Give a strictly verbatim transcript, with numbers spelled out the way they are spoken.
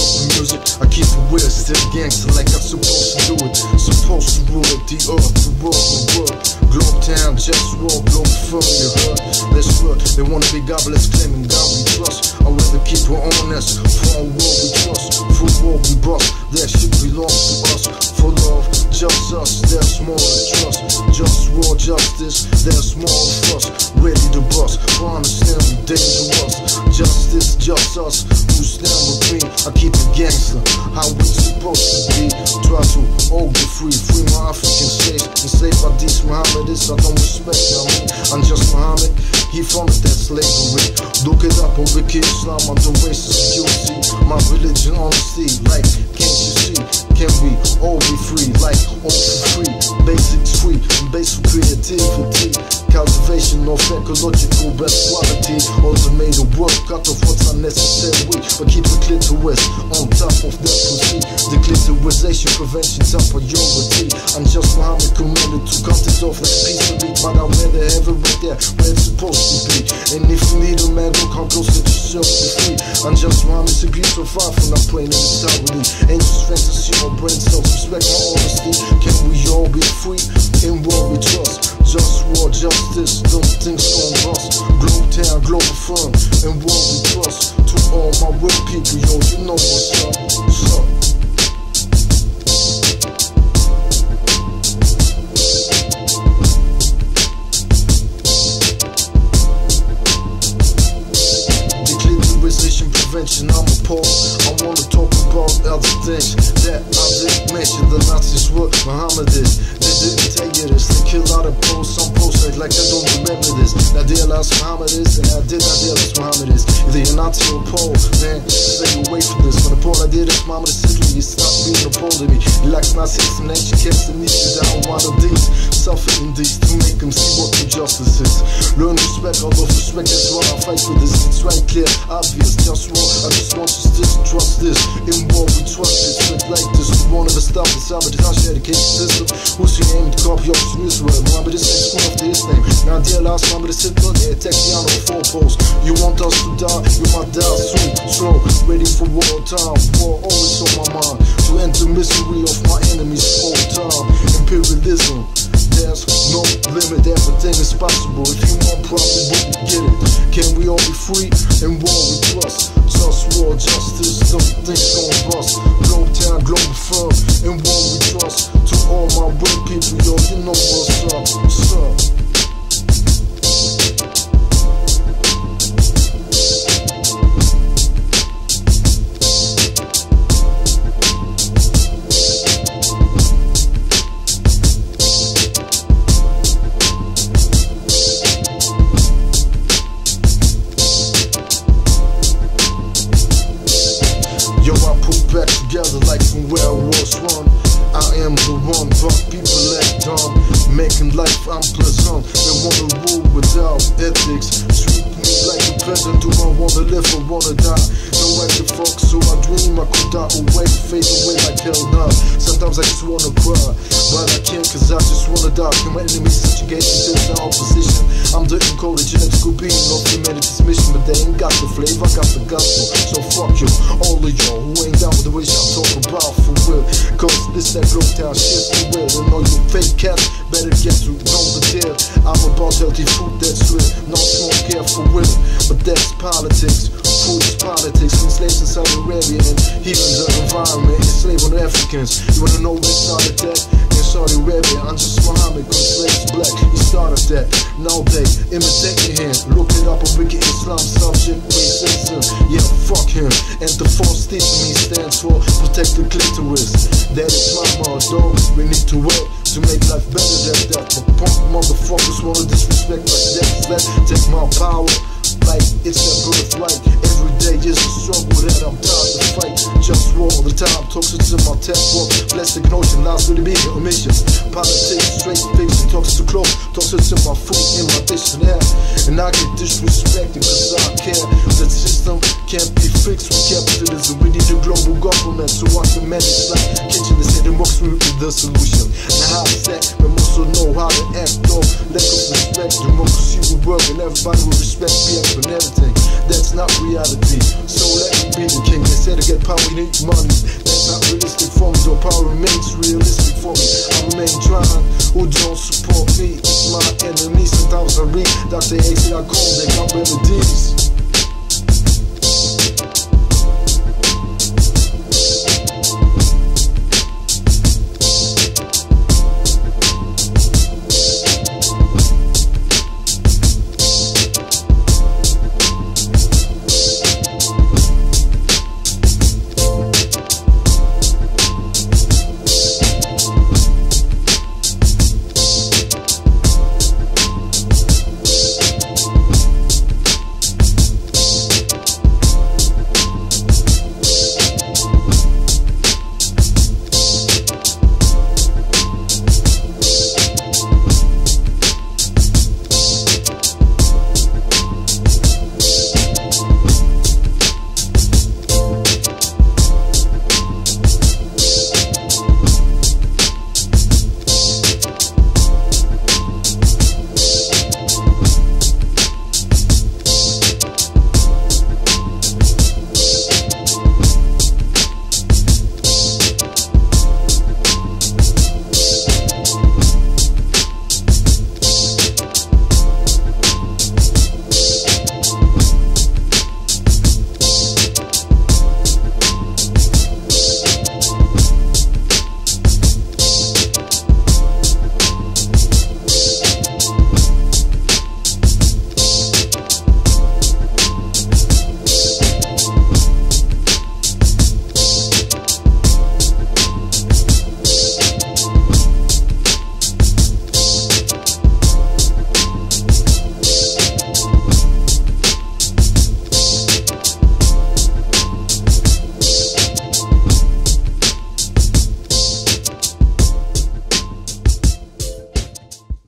the music, I keep it weird, still gangster like I'm supposed to do it. Supposed to rule it, the earth, the world, the world. Globe town, just war, globe firm, you heard. Let's work, they wanna be godless, claiming God we trust. I'd rather keep her honest, for a world we trust. For war we bust, that shit belongs to us. For love, just us, there's more to trust. Just war, justice, there's more of us. Ready to bust, for understand we dangerous. Justice, just us, who stand with me. I keep it gangster, how we supposed to be. Try to all get free, free my African slaves. Enslaved by these Mohammedists, I don't respect them. I'm just Muhammad, he founded that slavery. Look it up on Wiki Islam, I'm the racist, you see. My religion, honesty, like, can't you see? Can we all be free, like, all for free? Basics free, and basic creativity. Cultivation of ecological best quality. Automated work, cut off what's unnecessary. But keep the clitoris on top of that pussy. The clitorisation prevention top priority. I'm just Muhammad commanded to cut it off like a piece of meat. But I'd rather have it right there where it's supposed to be. And if you need a man, look how close it yourself to free. I'm just Muhammad, so you survive when I'm playing in mentality. Ain't just fantasy or brain cells, respect my honesty. Can we all be free in what we trust? Just war, justice, don't think gon' bust. Globe town, global firm, and what we trust. To all my real people, yo, you know what's up, what's up. Declinarization prevention, I'm appalled. I wanna talk about other things that I didn't mention. The Nazis were Mohammedists. They didn't tell you this. They kill out of posts, some posts like, like I don't remember this. I realized Mohammedists, and I did not realize Mohammedists. Either you're Nazi or Pole, then stay away from this. When the Pole I did is Mohammedist Italy, you stop being a Pole to me. He likes Nazis and ancient cats and niches. I don't want of these, suffering these to make them see what true justice is. Learn respect, all of respect, that's why I fight for this. It's right clear, obvious, just wrong. I just want you to trust this. In war we trust it, straight like this. We won't ever stop the sabotage education system. Who's your name to copy up to Israel? Mohammed is next one after his name. Now dear last Mohammed is Hitler, yeah, take me on the four posts. You want us to die, you might die soon. Slow, ready for war time. War always on my mind. To end the misery of my enemies all time. Imperialism, there's no limit, everything is possible. If you want profit, we can get it. Can we all be free and war we trust? Just war, justice, don't think gon' bust. Globe town, global firm, and war we trust. To all my real people, yo, you know what's up, what's up. Yo, I put back together like from where I was from. I am the one, but people act dumb. Making life unpleasant. They wanna rule without ethics. Treat me like a peasant. Do I wanna live or wanna die? No way to fuck, so I dream I could die away, fade away like hell now. Sometimes I just wanna cry, but I can't cause I just wanna die. Can my enemies subjugate me to the opposition? I'm the encoded genetical being of humanity's mission, but they ain't got the flavor, I got the gospel. So fuck you, all of y'all who ain't down with the wish I'm talking about for real. Cause this that Globe town shit's too real. And all you fake cats better get to know the deal. I'm about healthy food that's real, no smoke care for real. But that's politics, food is politics. Slaves in Saudi Arabia and heathens of environment, enslaved on Africans. You wanna know where started that? In Saudi Arabia, I'm just Muhammad, cause slaves black, he started that. Now they imitate him, look it up on Wiki Islam, subject racism. Yeah, fuck him, and the false teaching he stands for, protect the clitoris. That is my motto, we need to work to make life better than that. But punk motherfuckers wanna disrespect like that. Take my power like it's their birthright. Every day is a struggle that I'm tired to fight. Just war all the time, toxic in my tempo. Plastic notion, lies with the big omissions. Politics, straight fiction, toxic to clothes, toxic to my food in my dictionary. And I get disrespected cause I care. That system can't be fixed with capitalism. We need a global government so I can manage like kitchen. They say the democracy will be the solution. Now how is that? We must also know how to act though. Lack of respect, democracy will work and everybody will respect B X and everything. That's not reality. So let me be the king. They say to get power you need money. That's not realistic for me, though power remains realistic for me. I remain trying, who don't support me. It's my enemy. Sometimes I read Doctor A C dot com, they got remedies.